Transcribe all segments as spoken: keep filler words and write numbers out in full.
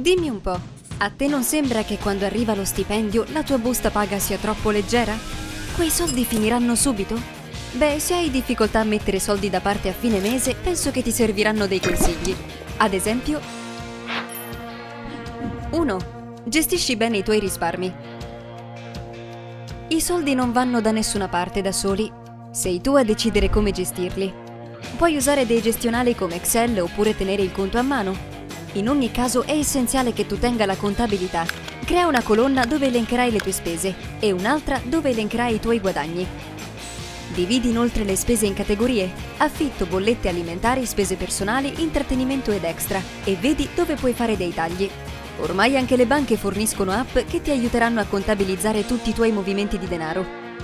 Dimmi un po', a te non sembra che quando arriva lo stipendio la tua busta paga sia troppo leggera? Quei soldi finiranno subito? Beh, se hai difficoltà a mettere soldi da parte a fine mese, penso che ti serviranno dei consigli. Ad esempio, uno. Gestisci bene i tuoi risparmi. I soldi non vanno da nessuna parte da soli. Sei tu a decidere come gestirli. Puoi usare dei gestionali come Excel oppure tenere il conto a mano. In ogni caso è essenziale che tu tenga la contabilità. Crea una colonna dove elencherai le tue spese e un'altra dove elencherai i tuoi guadagni. Dividi inoltre le spese in categorie: affitto, bollette alimentari, spese personali, intrattenimento ed extra, e vedi dove puoi fare dei tagli. Ormai anche le banche forniscono app che ti aiuteranno a contabilizzare tutti i tuoi movimenti di denaro.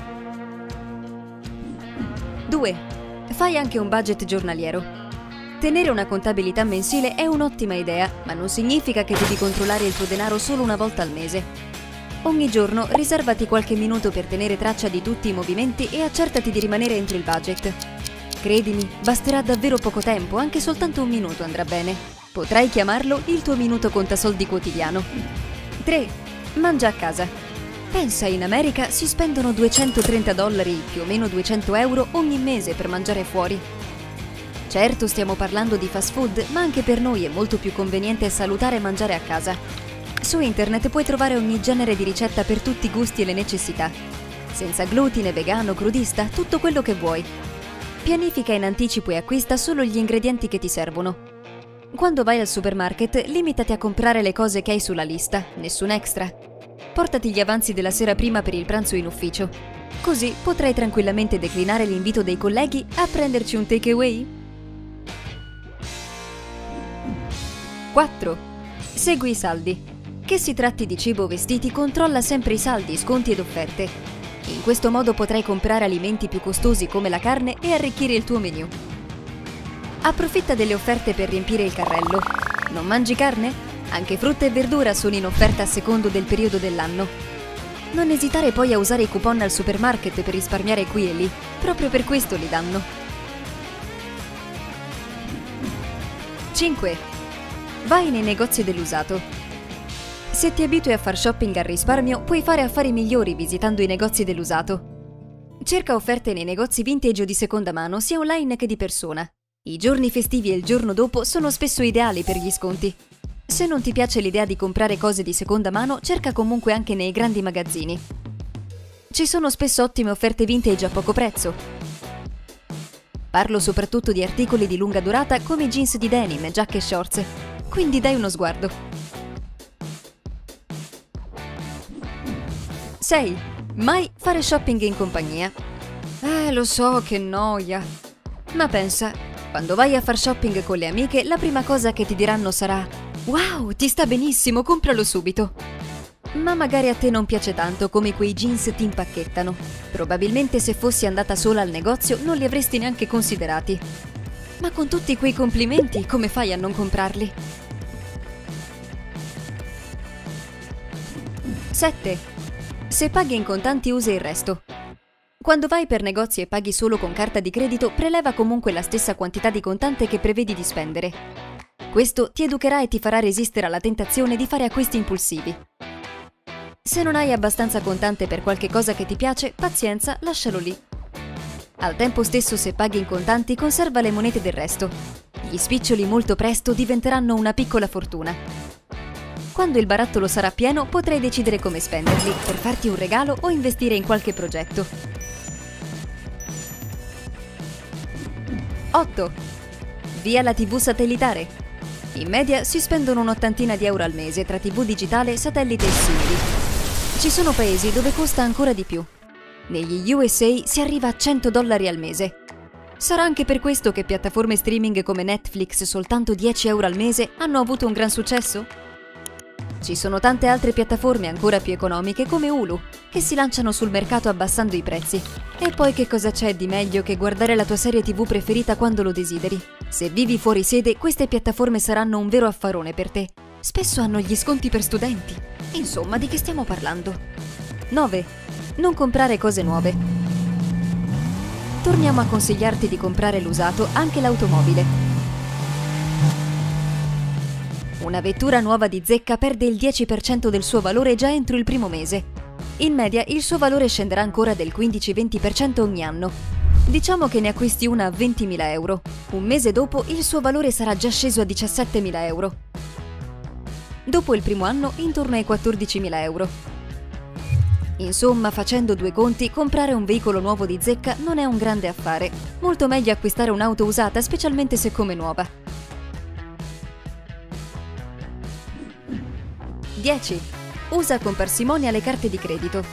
due. Fai anche un budget giornaliero. Tenere una contabilità mensile è un'ottima idea, ma non significa che devi controllare il tuo denaro solo una volta al mese. Ogni giorno riservati qualche minuto per tenere traccia di tutti i movimenti e accertati di rimanere entro il budget. Credimi, basterà davvero poco tempo, anche soltanto un minuto andrà bene. Potrai chiamarlo il tuo minuto contasoldi quotidiano. tre. Mangia a casa. Pensa, in America si spendono duecentotrenta dollari, più o meno duecento euro, ogni mese per mangiare fuori. Certo, stiamo parlando di fast food, ma anche per noi è molto più conveniente e salutare mangiare a casa. Su internet puoi trovare ogni genere di ricetta per tutti i gusti e le necessità. Senza glutine, vegano, crudista, tutto quello che vuoi. Pianifica in anticipo e acquista solo gli ingredienti che ti servono. Quando vai al supermarket, limitati a comprare le cose che hai sulla lista, nessun extra. Portati gli avanzi della sera prima per il pranzo in ufficio. Così potrai tranquillamente declinare l'invito dei colleghi a prenderci un takeaway. quattro. Segui i saldi. Che si tratti di cibo o vestiti, controlla sempre i saldi, sconti ed offerte. In questo modo potrai comprare alimenti più costosi come la carne e arricchire il tuo menù. Approfitta delle offerte per riempire il carrello. Non mangi carne? Anche frutta e verdura sono in offerta a secondo del periodo dell'anno. Non esitare poi a usare i coupon al supermarket per risparmiare qui e lì. Proprio per questo li danno. cinque. Vai nei negozi dell'usato. Se ti abitui a far shopping al risparmio, puoi fare affari migliori visitando i negozi dell'usato. Cerca offerte nei negozi vintage o di seconda mano, sia online che di persona. I giorni festivi e il giorno dopo sono spesso ideali per gli sconti. Se non ti piace l'idea di comprare cose di seconda mano, cerca comunque anche nei grandi magazzini. Ci sono spesso ottime offerte vintage a poco prezzo. Parlo soprattutto di articoli di lunga durata come jeans di denim, giacche e shorts. Quindi dai uno sguardo. sei. Mai fare shopping in compagnia. Eh, lo so, che noia. Ma pensa, quando vai a far shopping con le amiche, la prima cosa che ti diranno sarà: wow, ti sta benissimo, compralo subito. Ma magari a te non piace tanto come quei jeans ti impacchettano. Probabilmente se fossi andata sola al negozio non li avresti neanche considerati. Ma con tutti quei complimenti, come fai a non comprarli? sette. Se paghi in contanti, usa il resto. Quando vai per negozi e paghi solo con carta di credito, preleva comunque la stessa quantità di contante che prevedi di spendere. Questo ti educherà e ti farà resistere alla tentazione di fare acquisti impulsivi. Se non hai abbastanza contante per qualche cosa che ti piace, pazienza, lascialo lì. Al tempo stesso, se paghi in contanti, conserva le monete del resto. Gli spiccioli molto presto diventeranno una piccola fortuna. Quando il barattolo sarà pieno, potrai decidere come spenderli, per farti un regalo o investire in qualche progetto. otto. Via la tivù satellitare. In media si spendono un'ottantina di euro al mese tra tivù digitale, satellite e simili. Ci sono paesi dove costa ancora di più. Negli U S A si arriva a cento dollari al mese. Sarà anche per questo che piattaforme streaming come Netflix, soltanto dieci euro al mese, hanno avuto un gran successo? Ci sono tante altre piattaforme ancora più economiche come Hulu, che si lanciano sul mercato abbassando i prezzi. E poi che cosa c'è di meglio che guardare la tua serie tivù preferita quando lo desideri? Se vivi fuori sede, queste piattaforme saranno un vero affarone per te. Spesso hanno gli sconti per studenti. Insomma, di che stiamo parlando? nove. Non comprare cose nuove. Torniamo a consigliarti di comprare l'usato, anche l'automobile. Una vettura nuova di zecca perde il dieci per cento del suo valore già entro il primo mese. In media il suo valore scenderà ancora del quindici-venti per cento ogni anno. Diciamo che ne acquisti una a ventimila euro. Un mese dopo il suo valore sarà già sceso a diciassettemila euro. Dopo il primo anno intorno ai quattordicimila euro. Insomma, facendo due conti, comprare un veicolo nuovo di zecca non è un grande affare. Molto meglio acquistare un'auto usata, specialmente se come nuova. dieci. Usa con parsimonia le carte di credito.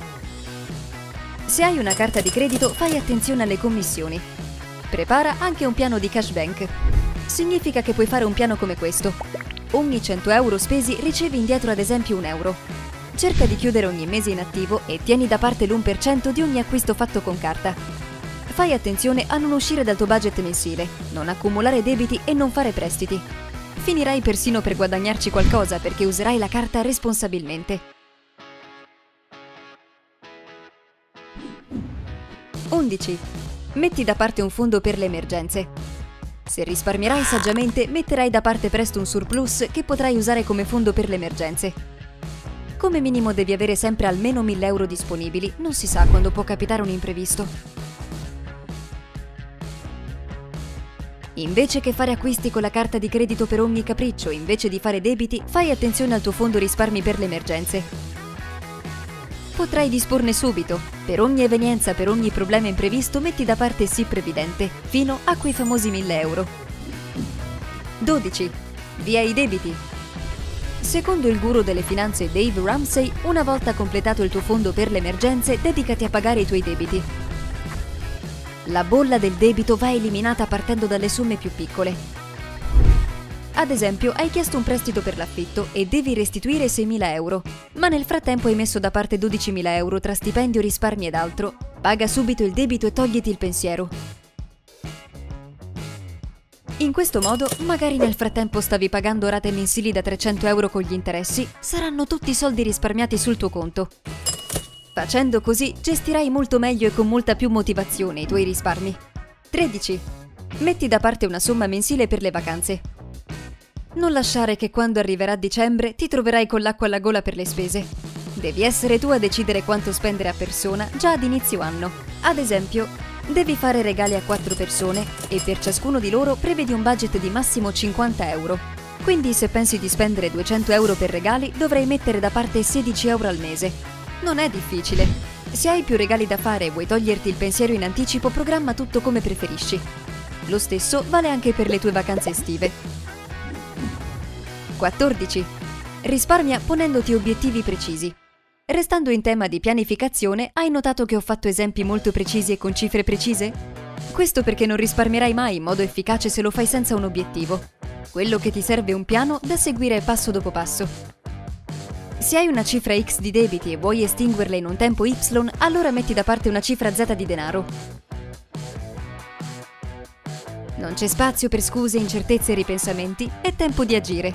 Se hai una carta di credito, fai attenzione alle commissioni. Prepara anche un piano di cashback. Significa che puoi fare un piano come questo. Ogni cento euro spesi ricevi indietro ad esempio un euro. Cerca di chiudere ogni mese in attivo e tieni da parte l'uno per cento di ogni acquisto fatto con carta. Fai attenzione a non uscire dal tuo budget mensile, non accumulare debiti e non fare prestiti. Finirai persino per guadagnarci qualcosa perché userai la carta responsabilmente. undici. Metti da parte un fondo per le emergenze. Se risparmierai saggiamente, metterai da parte presto un surplus che potrai usare come fondo per le emergenze. Come minimo devi avere sempre almeno mille euro disponibili, non si sa quando può capitare un imprevisto. Invece che fare acquisti con la carta di credito per ogni capriccio, invece di fare debiti, fai attenzione al tuo fondo risparmi per le emergenze. Potrai disporne subito. Per ogni evenienza, per ogni problema imprevisto, metti da parte S I P Previdente, fino a quei famosi mille euro. dodici. Via i debiti. Secondo il guru delle finanze Dave Ramsey, una volta completato il tuo fondo per le emergenze, dedicati a pagare i tuoi debiti. La bolla del debito va eliminata partendo dalle somme più piccole. Ad esempio, hai chiesto un prestito per l'affitto e devi restituire seimila euro, ma nel frattempo hai messo da parte dodicimila euro tra stipendio, risparmi ed altro. Paga subito il debito e togliti il pensiero. In questo modo, magari nel frattempo stavi pagando rate mensili da trecento euro con gli interessi, saranno tutti soldi risparmiati sul tuo conto. Facendo così, gestirai molto meglio e con molta più motivazione i tuoi risparmi. tredici. Metti da parte una somma mensile per le vacanze. Non lasciare che quando arriverà dicembre ti troverai con l'acqua alla gola per le spese. Devi essere tu a decidere quanto spendere a persona già ad inizio anno. Ad esempio, devi fare regali a quattro persone e per ciascuno di loro prevedi un budget di massimo cinquanta euro. Quindi se pensi di spendere duecento euro per regali, dovrai mettere da parte sedici euro al mese. Non è difficile. Se hai più regali da fare e vuoi toglierti il pensiero in anticipo, programma tutto come preferisci. Lo stesso vale anche per le tue vacanze estive. quattordici. Risparmia ponendoti obiettivi precisi. Restando in tema di pianificazione, hai notato che ho fatto esempi molto precisi e con cifre precise? Questo perché non risparmierai mai in modo efficace se lo fai senza un obiettivo. Quello che ti serve è un piano da seguire passo dopo passo. Se hai una cifra X di debiti e vuoi estinguerla in un tempo Y, allora metti da parte una cifra Z di denaro. Non c'è spazio per scuse, incertezze e ripensamenti, è tempo di agire.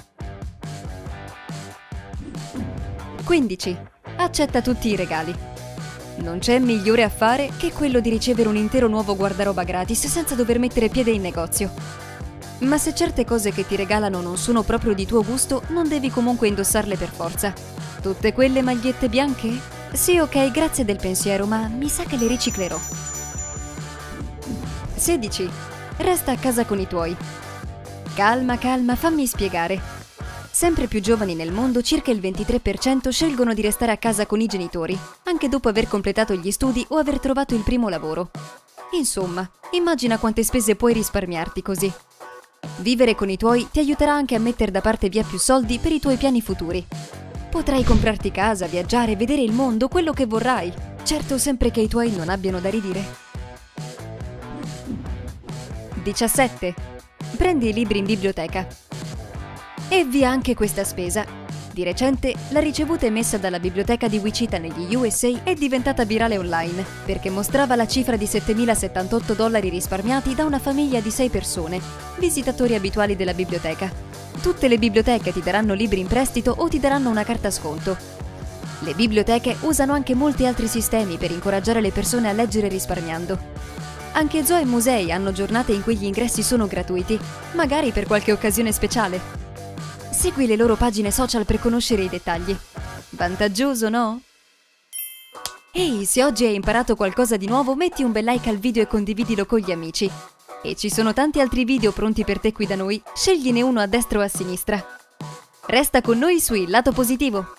quindici. Accetta tutti i regali. Non c'è migliore affare che quello di ricevere un intero nuovo guardaroba gratis senza dover mettere piede in negozio. Ma se certe cose che ti regalano non sono proprio di tuo gusto, non devi comunque indossarle per forza. Tutte quelle magliette bianche? Sì, ok, grazie del pensiero, ma mi sa che le riciclerò. sedici. Resta a casa con i tuoi. Calma, calma, fammi spiegare. Sempre più giovani nel mondo, circa il ventitré per cento scelgono di restare a casa con i genitori, anche dopo aver completato gli studi o aver trovato il primo lavoro. Insomma, immagina quante spese puoi risparmiarti così. Vivere con i tuoi ti aiuterà anche a mettere da parte via più soldi per i tuoi piani futuri. Potrai comprarti casa, viaggiare, vedere il mondo, quello che vorrai. Certo, sempre che i tuoi non abbiano da ridire. diciassette. Prendi i libri in biblioteca. E via anche questa spesa. Di recente, la ricevuta emessa dalla biblioteca di Wichita negli U S A è diventata virale online, perché mostrava la cifra di settemilasettantotto dollari risparmiati da una famiglia di sei persone, visitatori abituali della biblioteca. Tutte le biblioteche ti daranno libri in prestito o ti daranno una carta sconto. Le biblioteche usano anche molti altri sistemi per incoraggiare le persone a leggere risparmiando. Anche zoo e musei hanno giornate in cui gli ingressi sono gratuiti, magari per qualche occasione speciale. Segui le loro pagine social per conoscere i dettagli. Vantaggioso, no? Ehi, se oggi hai imparato qualcosa di nuovo, metti un bel like al video e condividilo con gli amici. E ci sono tanti altri video pronti per te qui da noi, scegliene uno a destra o a sinistra. Resta con noi su Il Lato Positivo!